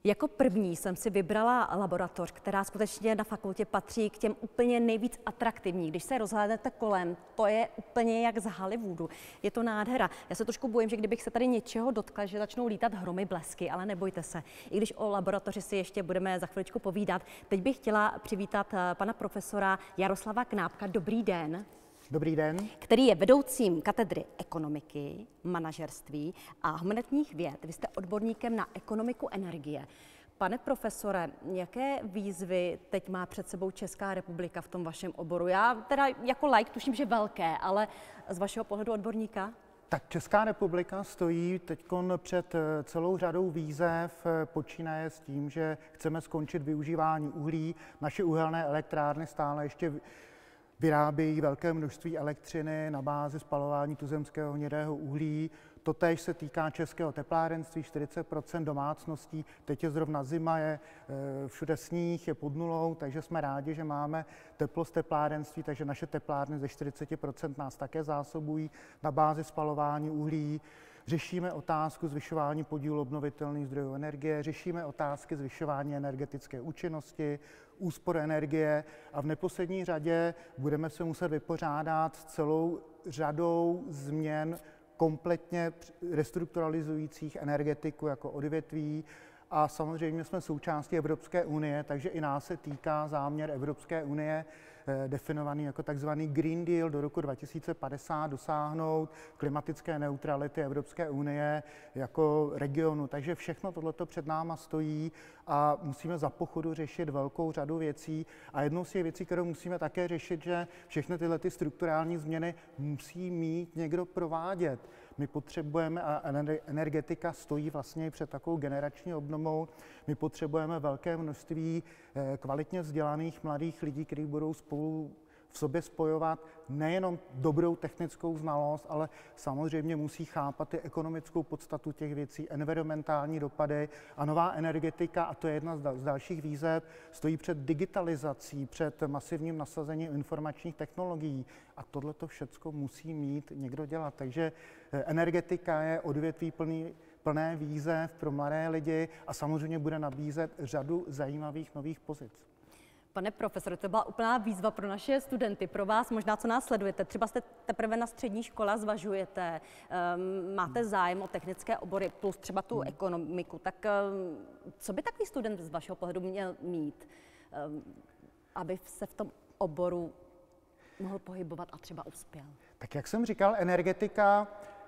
Jako první jsem si vybrala laboratoř, která skutečně na fakultě patří k těm úplně nejvíc atraktivní. Když se rozhlédnete kolem, to je úplně jak z Hollywoodu. Je to nádhera. Já se trošku bojím, že kdybych se tady něčeho dotkla, že začnou lítat hromy, blesky, ale nebojte se. I když o laboratoři si ještě budeme za chviličku povídat. Teď bych chtěla přivítat pana profesora Jaroslava Knápka. Dobrý den. Dobrý den. Který je vedoucím katedry ekonomiky, manažerství a humanitních věd. Vy jste odborníkem na ekonomiku energie. Pane profesore, jaké výzvy teď má před sebou Česká republika v tom vašem oboru? Já teda jako laik tuším, že velké, ale z vašeho pohledu odborníka? Tak Česká republika stojí teď před celou řadou výzev, počínaje s tím, že chceme skončit využívání uhlí. Naše uhelné elektrárny stále ještě vyrábějí velké množství elektřiny na bázi spalování tuzemského hnědého uhlí. Totéž se týká českého teplárenství, 40% domácností. Teď je zrovna zima, je všude sníh, je pod nulou, takže jsme rádi, že máme teplo z teplárenství, takže naše teplárny ze 40% nás také zásobují na bázi spalování uhlí. Řešíme otázku zvyšování podílu obnovitelných zdrojů energie, řešíme otázky zvyšování energetické účinnosti, úspor energie a v neposlední řadě budeme se muset vypořádat s celou řadou změn kompletně restrukturalizujících energetiku jako odvětví. A samozřejmě jsme součástí Evropské unie, takže i nás se týká záměr Evropské unie definovaný jako takzvaný Green Deal do roku 2050 dosáhnout klimatické neutrality Evropské unie jako regionu. Takže všechno tohleto před náma stojí a musíme za pochodu řešit velkou řadu věcí. A jednou z těch věcí, kterou musíme také řešit, že všechny tyhle strukturální změny musí mít někdo provádět. My potřebujeme, a energetika stojí vlastně před takovou generační obnovou, my potřebujeme velké množství kvalitně vzdělaných mladých lidí, kteří budou spolu v sobě spojovat nejenom dobrou technickou znalost, ale samozřejmě musí chápat i ekonomickou podstatu těch věcí, environmentální dopady a nová energetika, a to je jedna z dalších výzev, stojí před digitalizací, před masivním nasazením informačních technologií a tohleto všecko musí mít někdo dělat. Takže energetika je odvětví plné výzev pro mladé lidi a samozřejmě bude nabízet řadu zajímavých nových pozic. Pane profesore, to byla úplná výzva pro naše studenty, pro vás možná, co nás sledujete. Třeba jste teprve na střední škole, zvažujete, máte zájem o technické obory plus třeba tu ekonomiku. Tak co by takový student z vašeho pohledu měl mít, aby se v tom oboru mohl pohybovat a třeba uspěl? Tak jak jsem říkal, energetika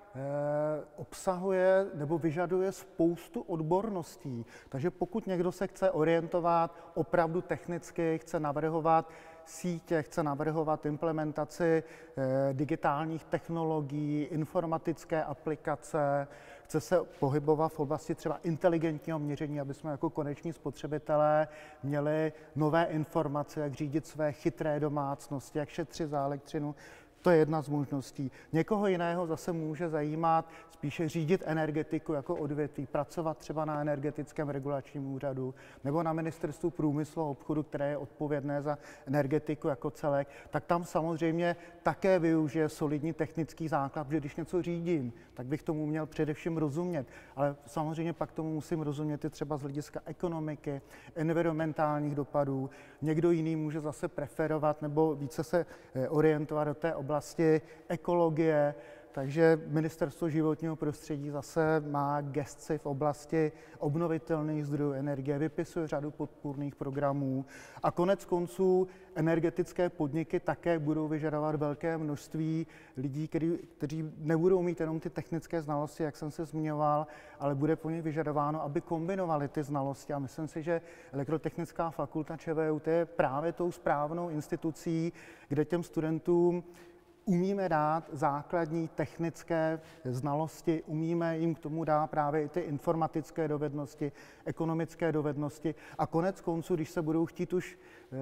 obsahuje nebo vyžaduje spoustu odborností. Takže pokud někdo se chce orientovat opravdu technicky, chce navrhovat sítě, chce navrhovat implementaci digitálních technologií, informatické aplikace, chce se pohybovat v oblasti třeba inteligentního měření, aby jsme jako koneční spotřebitelé měli nové informace, jak řídit své chytré domácnosti, jak šetřit za elektřinu. To je jedna z možností. Někoho jiného zase může zajímat spíše řídit energetiku jako odvětví, pracovat třeba na energetickém regulačním úřadu nebo na ministerstvu průmyslu a obchodu, které je odpovědné za energetiku jako celek, tak tam samozřejmě také využije solidní technický základ, že když něco řídím, tak bych tomu měl především rozumět. Ale samozřejmě pak tomu musím rozumět i třeba z hlediska ekonomiky, environmentálních dopadů. Někdo jiný může zase preferovat nebo více se orientovat do té oblasti ekologie, takže Ministerstvo životního prostředí zase má gesci v oblasti obnovitelných zdrojů energie, vypisuje řadu podpůrných programů a konec konců energetické podniky také budou vyžadovat velké množství lidí, kteří nebudou mít jenom ty technické znalosti, jak jsem se zmiňoval, ale bude po nich vyžadováno, aby kombinovali ty znalosti. A myslím si, že Elektrotechnická fakulta ČVUT je právě tou správnou institucí, kde těm studentům umíme dát základní technické znalosti, umíme jim k tomu dát právě i ty informatické dovednosti, ekonomické dovednosti a konec konců, když se budou chtít už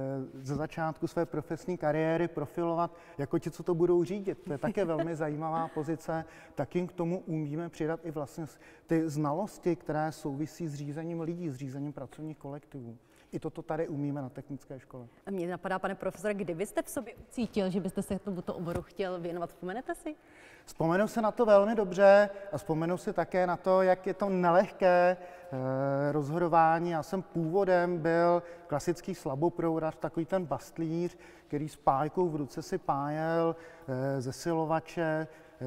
ze začátku své profesní kariéry profilovat jako ti, co to budou řídit. To je také velmi zajímavá pozice, tak jim k tomu umíme přidat i vlastně ty znalosti, které souvisí s řízením lidí, s řízením pracovních kolektivů. I toto tady umíme na technické škole. A mě napadá, pane profesore, kdy vy jste v sobě cítil, že byste se tomuto oboru chtěl věnovat? Vzpomenete si? Vzpomenu si na to velmi dobře a vzpomenu si také na to, jak je to nelehké rozhodování. Já jsem původem byl klasický slaboprourař, takový ten bastlíř, který s pájkou v ruce si pájel zesilovače.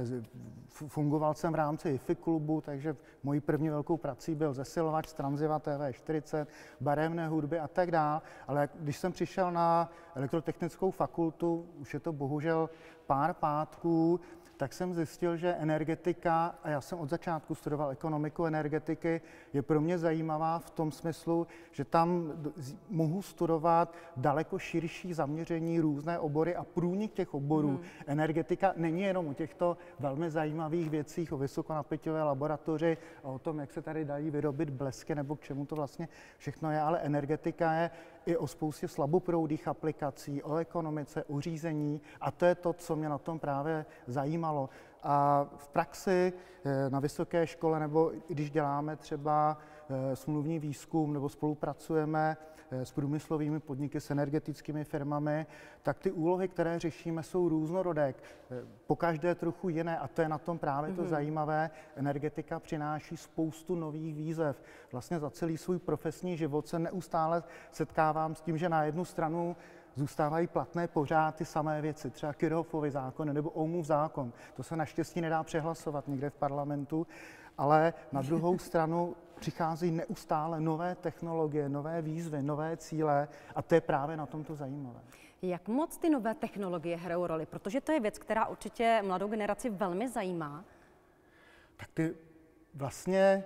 Fungoval jsem v rámci HIFI klubu, takže mojí první velkou prací byl zesilovač Transiva TV40, barevné hudby a tak dále. Ale když jsem přišel na elektrotechnickou fakultu, už je to bohužel pár pátků, tak jsem zjistil, že energetika, a já jsem od začátku studoval ekonomiku energetiky, je pro mě zajímavá v tom smyslu, že tam mohu studovat daleko širší zaměření, různé obory a průnik těch oborů. Energetika není jenom o těchto velmi zajímavých věcích, o vysokonapěťové laboratoři, o tom, jak se tady dají vyrobit blesky nebo k čemu to vlastně všechno je, ale energetika je i o spoustě slaboproudých aplikací, o ekonomice, o řízení a to je to, co mě na tom právě zajímalo. A v praxi na vysoké škole nebo když děláme třeba smluvní výzkum nebo spolupracujeme s průmyslovými podniky, s energetickými firmami, tak ty úlohy, které řešíme, jsou různorodé, pokaždé trochu jiné a to je na tom právě to zajímavé. Energetika přináší spoustu nových výzev. Vlastně za celý svůj profesní život se neustále setkávám s tím, že na jednu stranu zůstávají platné pořád ty samé věci, třeba Kirchhoffovy zákon nebo Ohmův zákon. To se naštěstí nedá přehlasovat někde v parlamentu, ale na druhou stranu přichází neustále nové technologie, nové výzvy, nové cíle a to je právě na tomto zajímavé. Jak moc ty nové technologie hrajou roli? Protože to je věc, která určitě mladou generaci velmi zajímá. Tak ty vlastně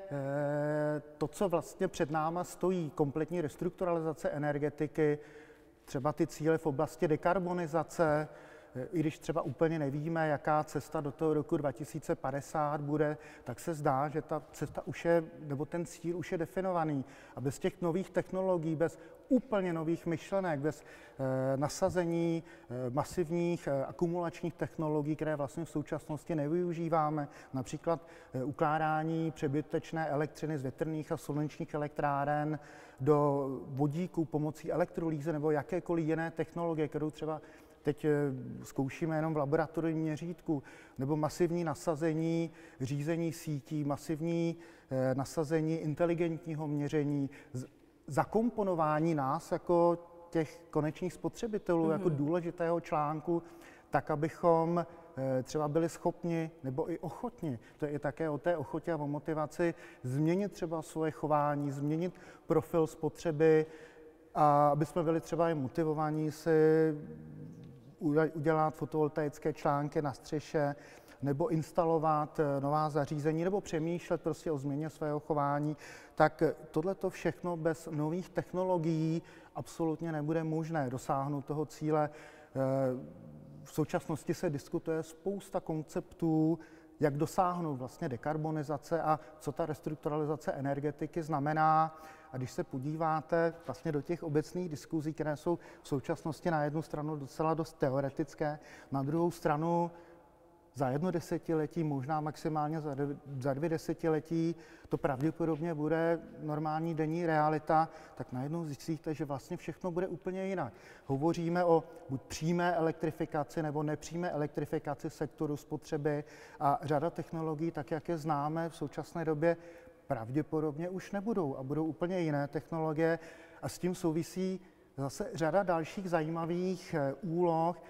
to, co vlastně před náma stojí, kompletní restrukturalizace energetiky, třeba ty cíle v oblasti dekarbonizace, i když třeba úplně nevíme, jaká cesta do toho roku 2050 bude, tak se zdá, že ta cesta už je, nebo ten cíl už je definovaný. A bez těch nových technologií, bez úplně nových myšlenek, bez nasazení masivních akumulačních technologií, které vlastně v současnosti nevyužíváme, například ukládání přebytečné elektřiny z větrných a slunečních elektráren do vodíku pomocí elektrolýzy nebo jakékoliv jiné technologie, kterou třeba teď zkoušíme jenom v laboratorním měřítku, nebo masivní nasazení řízení sítí, masivní nasazení inteligentního měření, zakomponování nás jako těch konečných spotřebitelů, jako důležitého článku, tak, abychom třeba byli schopni nebo i ochotni, to je také o té ochotě a o motivaci, změnit třeba svoje chování, změnit profil spotřeby, a aby jsme byli třeba i motivovaní si udělat fotovoltaické články na střeše, nebo instalovat nová zařízení, nebo přemýšlet prostě o změně svého chování, tak tohleto všechno bez nových technologií absolutně nebude možné dosáhnout toho cíle. V současnosti se diskutuje spousta konceptů, jak dosáhnout vlastně dekarbonizace a co ta restrukturalizace energetiky znamená. A když se podíváte vlastně do těch obecných diskuzí, které jsou v současnosti na jednu stranu docela dost teoretické, na druhou stranu za 1 desetiletí, možná maximálně za 2 desetiletí, to pravděpodobně bude normální denní realita, tak najednou zjistíte, že vlastně všechno bude úplně jinak. Hovoříme o buď přímé elektrifikaci nebo nepřímé elektrifikaci sektoru spotřeby a řada technologií, tak jak je známe v současné době, pravděpodobně už nebudou a budou úplně jiné technologie a s tím souvisí zase řada dalších zajímavých úloh.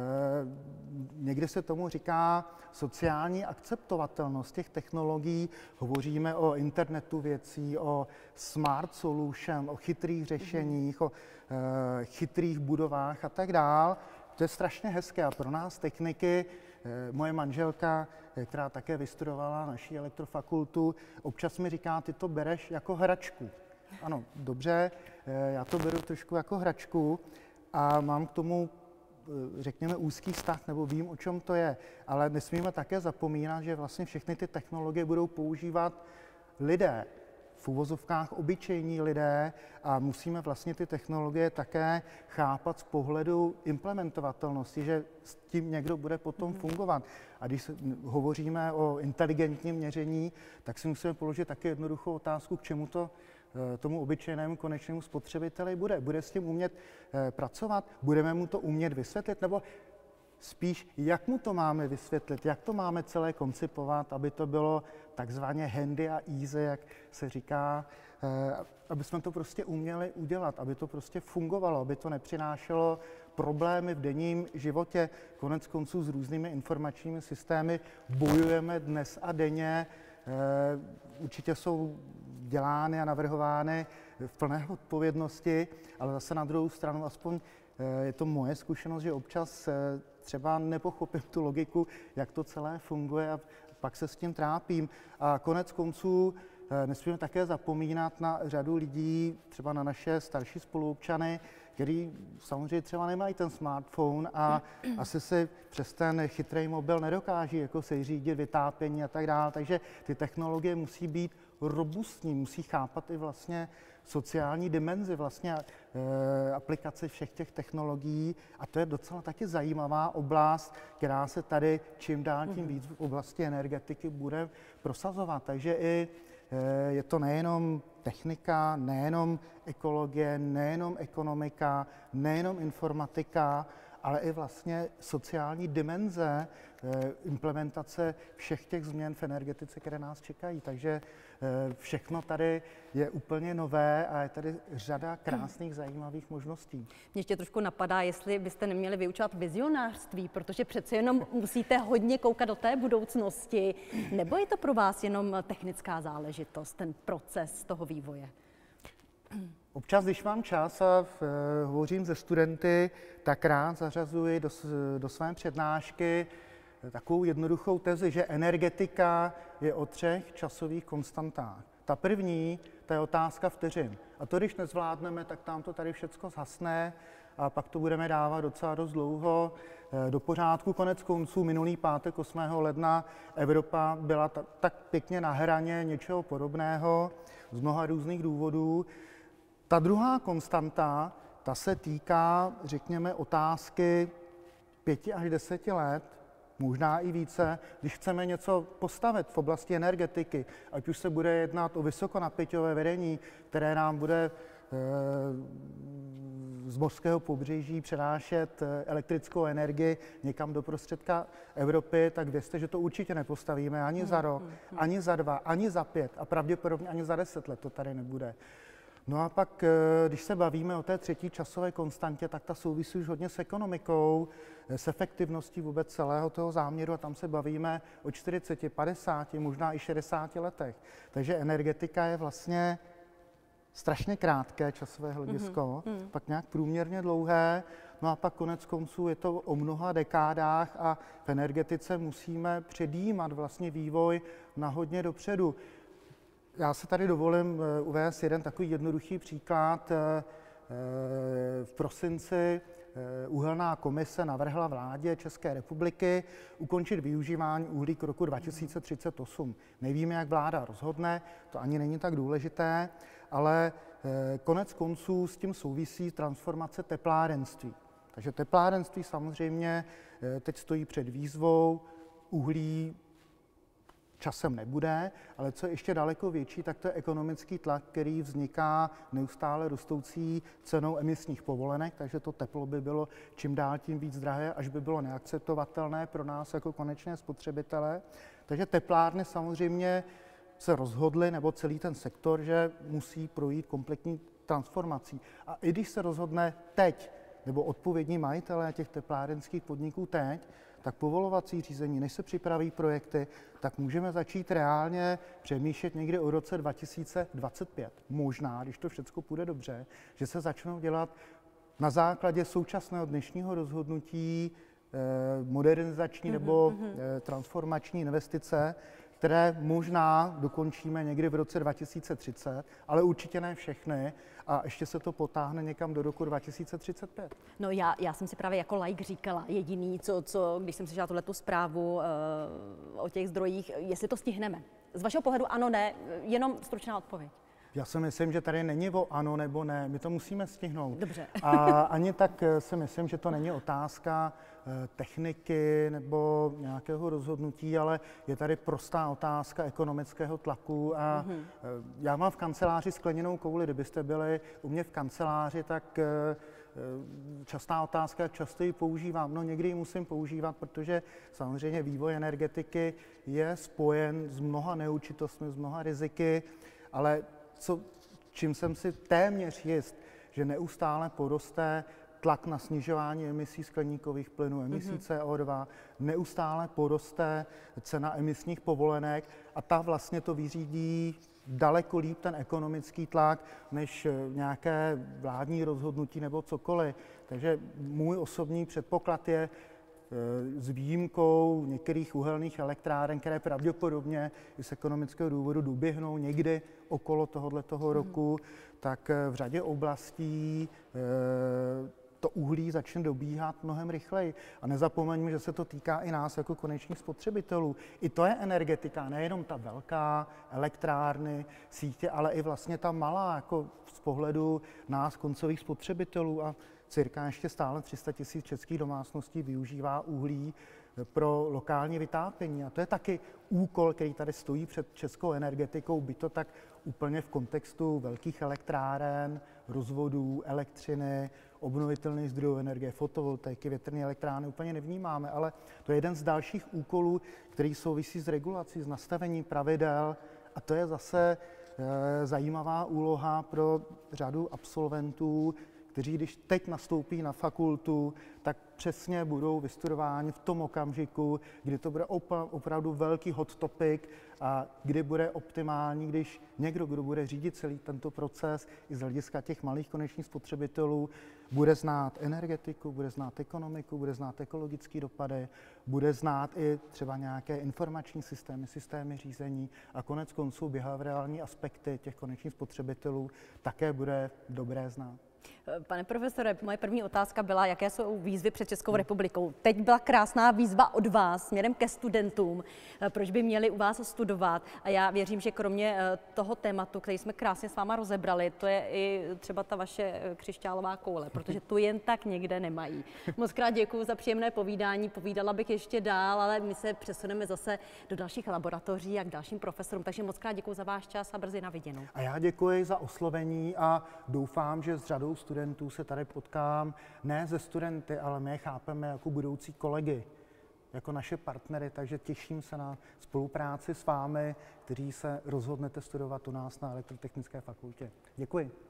Někdy se tomu říká sociální akceptovatelnost těch technologií. Hovoříme o internetu věcí, o smart solution, o chytrých řešeních, o chytrých budovách a tak dál. To je strašně hezké a pro nás techniky, moje manželka, která také vystudovala naší elektrofakultu, občas mi říká, ty to bereš jako hračku. Ano, dobře, já to beru trošku jako hračku a mám k tomu, řekněme, úzký vztah, nebo vím, o čem to je, ale nesmíme také zapomínat, že vlastně všechny ty technologie budou používat lidé, v uvozovkách obyčejní lidé a musíme vlastně ty technologie také chápat z pohledu implementovatelnosti, že s tím někdo bude potom fungovat. A když hovoříme o inteligentním měření, tak si musíme položit také jednoduchou otázku, k čemu to tomu obyčejnému konečnému spotřebiteli bude. Bude s tím umět pracovat? Budeme mu to umět vysvětlit? Nebo spíš jak mu to máme vysvětlit, jak to máme celé koncipovat, aby to bylo takzvaně handy a easy, jak se říká, aby jsme to prostě uměli udělat, aby to prostě fungovalo, aby to nepřinášelo problémy v denním životě. Konec konců s různými informačními systémy bojujeme dnes a denně. Určitě jsou dělány a navrhovány v plné odpovědnosti, ale zase na druhou stranu, aspoň je to moje zkušenost, že občas třeba nepochopím tu logiku, jak to celé funguje a pak se s tím trápím. A konec konců nesmíme také zapomínat na řadu lidí, třeba na naše starší spoluobčany, který samozřejmě třeba nemají ten smartphone a asi si přes ten chytrý mobil nedokáží jako se řídit vytápění a tak dále. Takže ty technologie musí být robustní, musí chápat i vlastně sociální dimenzi, vlastně aplikace všech těch technologií a to je docela taky zajímavá oblast, která se tady čím dál tím víc v oblasti energetiky bude prosazovat. Takže i je to nejenom technika, nejenom ekologie, nejenom ekonomika, nejenom informatika, ale i vlastně sociální dimenze implementace všech těch změn v energetice, které nás čekají. Takže všechno tady je úplně nové a je tady řada krásných, zajímavých možností. Mě ještě trošku napadá, jestli byste neměli vyučovat vizionářství, protože přece jenom musíte hodně koukat do té budoucnosti, nebo je to pro vás jenom technická záležitost, ten proces toho vývoje? Občas, když mám čas a hovořím se studenty, tak rád zařazuji do své přednášky takovou jednoduchou tezi, že energetika je o 3 časových konstantách. Ta první, to je otázka vteřin. A to, když nezvládneme, tak tam to tady všecko zhasne a pak to budeme dávat docela dost dlouho do pořádku. Konec konců minulý pátek 8. ledna Evropa byla tak pěkně na hraně něčeho podobného z mnoha různých důvodů. Ta druhá konstanta, ta se týká, řekněme, otázky 5 až 10 let, možná i více, když chceme něco postavit v oblasti energetiky, ať už se bude jednat o vysokonapěťové vedení, které nám bude z mořského pobřeží přenášet elektrickou energii někam do prostředka Evropy, tak vězte, že to určitě nepostavíme ani za rok, ani za 2, ani za 5 a pravděpodobně ani za 10 let to tady nebude. No a pak, když se bavíme o té třetí časové konstantě, tak ta souvisí už hodně s ekonomikou, s efektivností vůbec celého toho záměru a tam se bavíme o 40, 50, možná i 60 letech. Takže energetika je vlastně strašně krátké časové hledisko, pak nějak průměrně dlouhé, no a pak konec konců je to o mnoha dekádách a v energetice musíme předjímat vlastně vývoj na hodně dopředu. Já se tady dovolím uvést jeden takový jednoduchý příklad. V prosinci uhelná komise navrhla vládě České republiky ukončit využívání uhlí k roku 2038. Nevíme, jak vláda rozhodne, to ani není tak důležité, ale konec konců s tím souvisí transformace teplárenství. Takže teplárenství samozřejmě teď stojí před výzvou, uhlí časem nebude, ale co je ještě daleko větší, tak to je ekonomický tlak, který vzniká neustále rostoucí cenou emisních povolenek, takže to teplo by bylo čím dál tím víc drahé, až by bylo neakceptovatelné pro nás jako konečné spotřebitele. Takže teplárny samozřejmě se rozhodly, nebo celý ten sektor, že musí projít kompletní transformací. A i když se rozhodne teď, nebo odpovědní majitelé těch teplárenských podniků teď, tak povolovací řízení, než se připraví projekty, tak můžeme začít reálně přemýšlet někdy o roce 2025. Možná, když to všechno půjde dobře, že se začnou dělat na základě současného dnešního rozhodnutí modernizační nebo transformační investice, které možná dokončíme někdy v roce 2030, ale určitě ne všechny a ještě se to potáhne někam do roku 2035. No já jsem si právě jako laik říkala, jediný, co když jsem slyšela tuhletu zprávu o těch zdrojích, jestli to stihneme. Z vašeho pohledu ano, ne, jenom stručná odpověď. Já si myslím, že tady není o ano nebo ne, my to musíme stihnout. Dobře. A ani tak si myslím, že to není otázka techniky nebo nějakého rozhodnutí, ale je tady prostá otázka ekonomického tlaku a já mám v kanceláři skleněnou kouli, kdybyste byli u mě v kanceláři, tak častá otázka, jak často ji používám. No někdy ji musím používat, protože samozřejmě vývoj energetiky je spojen s mnoha neurčitostmi, s mnoha riziky, ale čím jsem si téměř jist, že neustále poroste tlak na snižování emisí skleníkových plynů, emisí CO2, neustále poroste cena emisních povolenek a ta vlastně to vyřídí daleko líp ten ekonomický tlak, než nějaké vládní rozhodnutí nebo cokoliv. Takže můj osobní předpoklad je, s výjimkou některých uhelných elektráren, které pravděpodobně i z ekonomického důvodu doběhnou někdy okolo tohoto roku, tak v řadě oblastí to uhlí začne dobíhat mnohem rychleji. A nezapomeňme, že se to týká i nás jako konečných spotřebitelů. I to je energetika, nejenom ta velká elektrárny, sítě, ale i vlastně ta malá, jako z pohledu nás, koncových spotřebitelů. A cirka ještě stále 300 000 českých domácností využívá uhlí pro lokální vytápění. A to je taky úkol, který tady stojí před českou energetikou, by to tak úplně v kontextu velkých elektráren, rozvodů, elektřiny, obnovitelných zdrojů energie, fotovoltaiky, větrné elektrárny úplně nevnímáme, ale to je jeden z dalších úkolů, který souvisí s regulací, s nastavením pravidel a to je zase zajímavá úloha pro řadu absolventů, kteří když teď nastoupí na fakultu, tak přesně budou vystudováni v tom okamžiku, kdy to bude opravdu velký hot topic a kdy bude optimální, když někdo, kdo bude řídit celý tento proces i z hlediska těch malých konečných spotřebitelů, bude znát energetiku, bude znát ekonomiku, bude znát ekologické dopady, bude znát i třeba nějaké informační systémy, systémy řízení a konec konců behaviorální aspekty těch konečných spotřebitelů také bude dobré znát. Pane profesore, moje první otázka byla, jaké jsou výzvy před Českou republikou. Teď byla krásná výzva od vás směrem ke studentům, proč by měli u vás studovat. A já věřím, že kromě toho tématu, který jsme krásně s váma rozebrali, to je i třeba ta vaše křišťálová koule, protože tu jen tak někde nemají. Moc krát děkuji za příjemné povídání, povídala bych ještě dál, ale my se přesuneme zase do dalších laboratoří a k dalším profesorům, takže moc krát děkuji za váš čas a brzy na viděnou. A já děkuji za oslovení a doufám, že s řadou studentů se tady potkám, ne ze studenty, ale my je chápeme jako budoucí kolegy, jako naše partnery, takže těším se na spolupráci s vámi, kteří se rozhodnete studovat u nás na Elektrotechnické fakultě. Děkuji.